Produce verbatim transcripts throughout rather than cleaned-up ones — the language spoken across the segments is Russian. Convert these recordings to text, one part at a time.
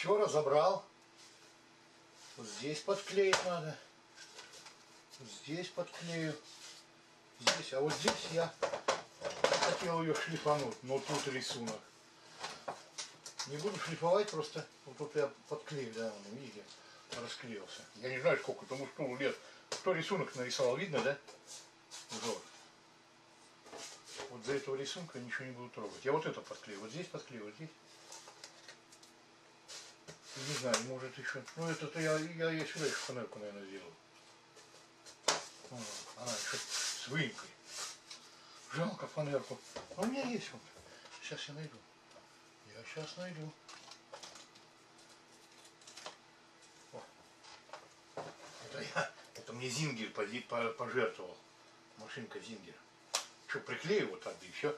Все разобрал. Вот здесь подклеить надо. Вот здесь подклею. Здесь. А вот здесь я хотел ее шлифануть, но тут рисунок. Не буду шлифовать, просто вот тут я подклею, да, он, видите, расклеился. Я не знаю, сколько тому стулу лет. Кто рисунок нарисовал, видно, да? Вот. Вот за этого рисунка ничего не буду трогать. Я вот это подклею, вот здесь подклею, вот здесь. Не знаю, может еще. Ну это-то я, я, я сюда еще фанерку, наверное, сделаю. Вот. Она еще с выемкой. Жалко фанерку. А у меня есть вот. Сейчас я найду. Я сейчас найду. О. Это я. Это мне Зингер пожертвовал. Машинка Зингер. Что, приклею вот так, да и все.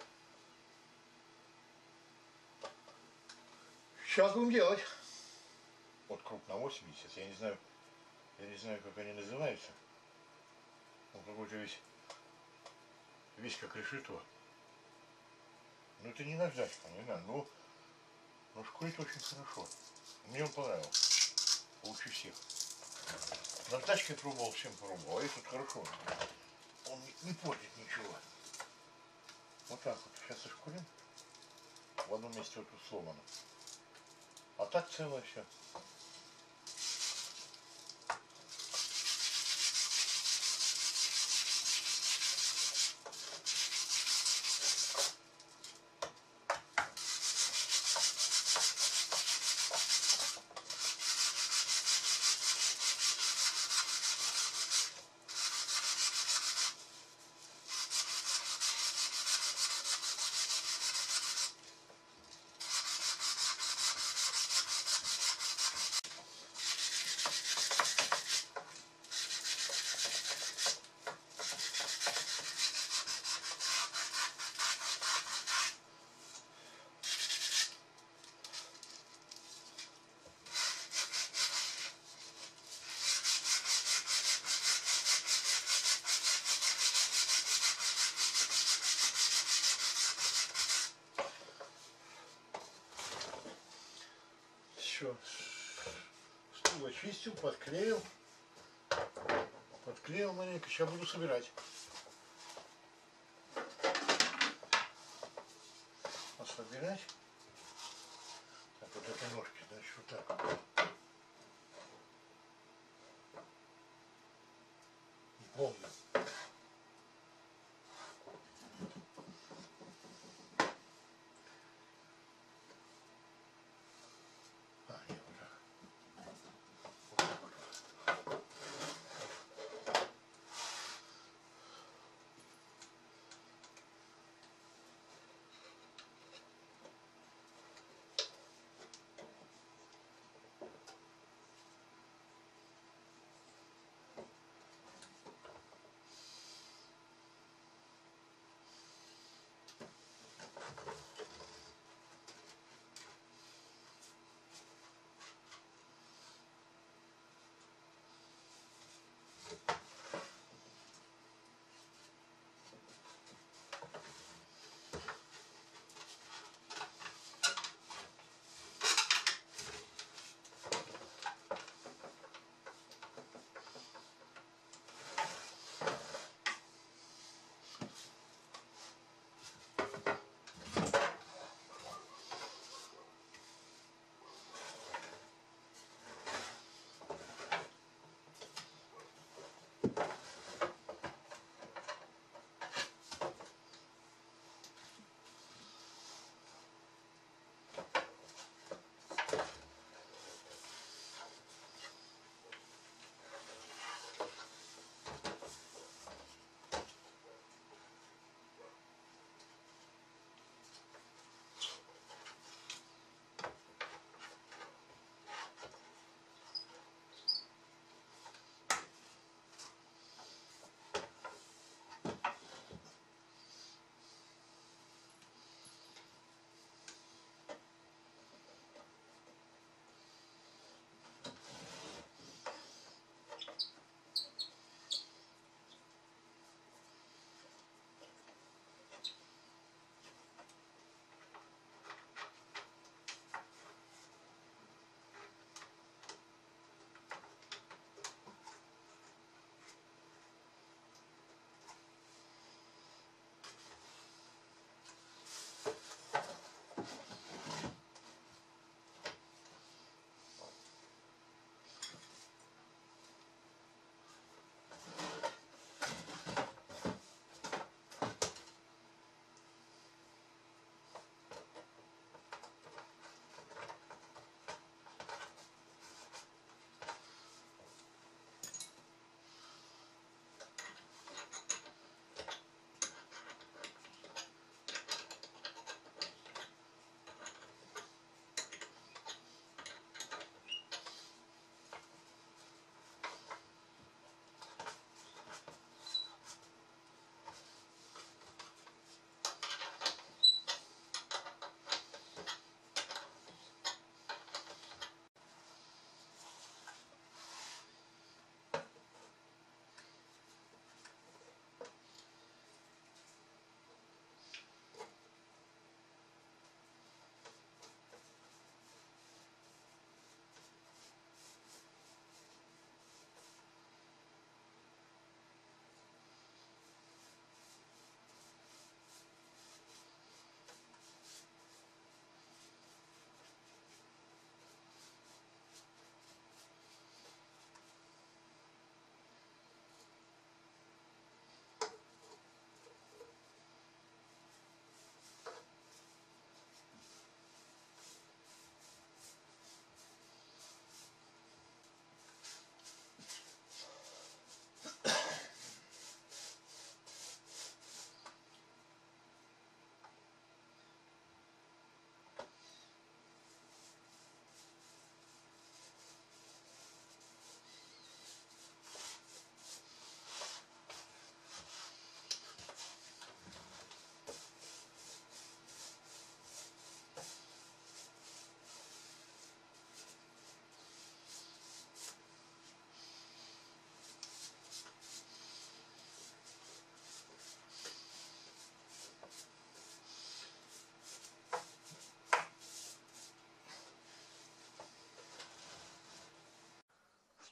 Сейчас будем делать. Вот круг на восемьдесят, я не знаю, я не знаю, как они называются. Он какой-то весь, весь как решето. Ну это не наждачка, не знаю, но, но шкурит очень хорошо. Мне он понравился. Лучше всех. Наждачкой пробовал, всем пробовал, а этот хорошо. Он не, не портит ничего. Вот так вот, сейчас зашкурим. В одном месте вот тут сломано. А так целое все. Все, стул очистил, подклеил, подклеил маленько, сейчас буду собирать. А собирать, так вот этой ножки, значит, вот так. Не помню. А, нет, вот так. Вот так вот.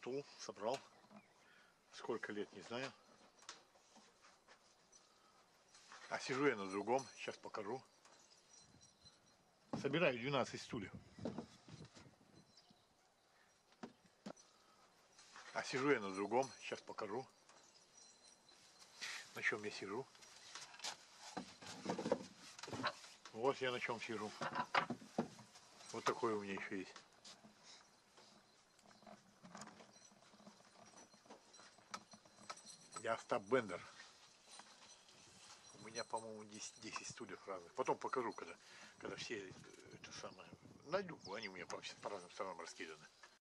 стул собрал. Сколько лет, не знаю. А сижу я на другом, сейчас покажу. Собираю двенадцать стульев. А сижу я на другом, сейчас покажу. На чем я сижу. Вот я на чем сижу. Вот такой у меня еще есть. Я Остап Бендер. У меня, по-моему, десять стульев разных. Потом покажу, когда, когда все это самое найду. Они у меня по, по разным сторонам раскиданы.